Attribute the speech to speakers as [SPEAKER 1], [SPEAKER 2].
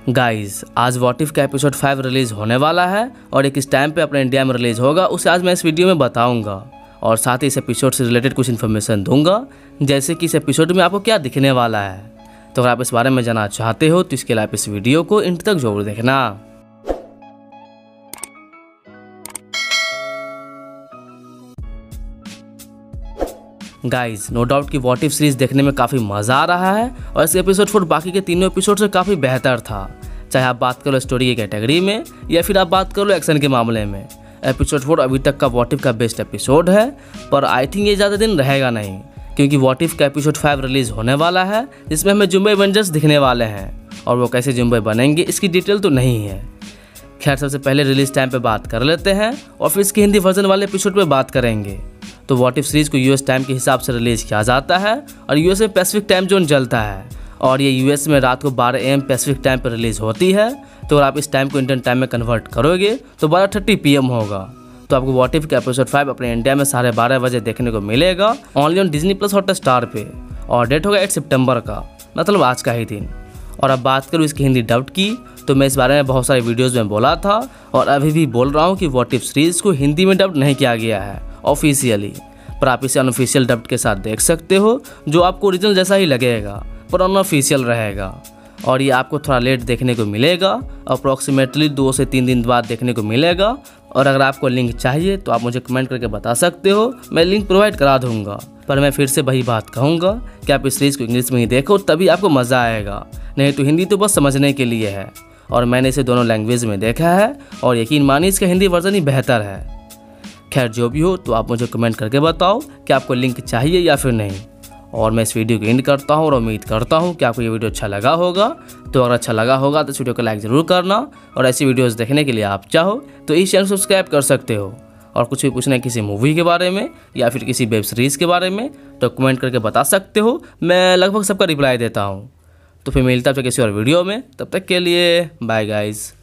[SPEAKER 1] Guys आज what if का episode 5 release होने वाला है और एक इस टाइम पे अपने इंडिया में रिलीज होगा, उसे आज मैं इस वीडियो में बताऊंगा और साथ ही इस एपिसोड से रिलेटेड कुछ इन्फॉर्मेशन दूंगा, जैसे कि इस एपिसोड में आपको क्या दिखने वाला है। तो अगर आप इस बारे में जानना चाहते हो तो इसके लिए आप इस वीडियो को एंड तक जरूर देखना। गाइज नो डाउट कि व्हाट इफ सीरीज देखने में काफ़ी मज़ा आ रहा है और इस एपिसोड 4 बाकी के तीनों एपिसोड से काफ़ी बेहतर था। चाहे आप बात करो स्टोरी की कैटेगरी में या फिर आप बात करो एक्शन के मामले में। एपिसोड 4 अभी तक का व्हाट इफ का बेस्ट एपिसोड है, पर आई थिंक ये ज़्यादा दिन रहेगा नहीं, क्योंकि व्हाट इफ का एपिसोड 5 रिलीज़ होने वाला है जिसमें हमें जुम्बे एवेंजर्स दिखने वाले हैं और वो कैसे जुम्बे बनेंगे इसकी डिटेल तो नहीं है। खैर सबसे पहले रिलीज टाइम पे बात कर लेते हैं और फिर इसके हिंदी वर्जन वाले एपिसोड पे बात करेंगे। तो व्हाट इफ सीरीज को यूएस टाइम के हिसाब से रिलीज किया जाता है और यूएस में पैसिफिक टाइम जोन चलता है और ये यूएस में रात को 12 AM पैसिफिक टाइम पर रिलीज होती है। तो अगर आप इस टाइम को इंडियन टाइम में कन्वर्ट करोगे तो 12:30 PM होगा। तो आपको व्हाट इफ का एपिसोड 5 अपने इंडिया में 12:30 बजे देखने को मिलेगा only on Disney plus Hotstar पे और डेट होगा 8 सितंबर का, मतलब आज का ही दिन। और अब बात करूँ इसकी हिंदी डब्ड की, तो मैं इस बारे में बहुत सारे वीडियोज़ में बोला था और अभी भी बोल रहा हूँ कि व्हाट इफ सीरीज़ को हिंदी में डब्ड नहीं किया गया है ऑफिशियली, पर आप इसे अनऑफिशियल डब्ड के साथ देख सकते हो जो आपको ओरिजिनल जैसा ही लगेगा पर अनऑफिशियल रहेगा। और ये आपको थोड़ा लेट देखने को मिलेगा, अप्रॉक्सीमेटली 2 से 3 दिन बाद देखने को मिलेगा। और अगर आपको लिंक चाहिए तो आप मुझे कमेंट करके बता सकते हो, मैं लिंक प्रोवाइड करा दूंगा। पर मैं फिर से वही बात कहूँगा कि आप इस सीरीज़ को इंग्लिश में ही देखो, तभी आपको मज़ा आएगा, नहीं तो हिंदी तो बस समझने के लिए है। और मैंने इसे दोनों लैंग्वेज में देखा है और यकीन मानिए इसका हिंदी वर्जन ही बेहतर है। खैर जो भी हो, तो आप मुझे कमेंट करके बताओ कि आपको लिंक चाहिए या फिर नहीं। और मैं इस वीडियो को एंड करता हूँ और उम्मीद करता हूँ कि आपको ये वीडियो अच्छा लगा होगा। तो अगर अच्छा लगा होगा तो इस वीडियो को लाइक ज़रूर करना और ऐसी वीडियोस देखने के लिए आप चाहो तो इस चैनल को सब्सक्राइब कर सकते हो। और कुछ भी पूछना है किसी मूवी के बारे में या फिर किसी वेब सीरीज़ के बारे में तो कमेंट करके बता सकते हो, मैं लगभग सबका रिप्लाई देता हूँ। तो फिर मिलता है किसी और वीडियो में, तब तक के लिए बाय गाइज़।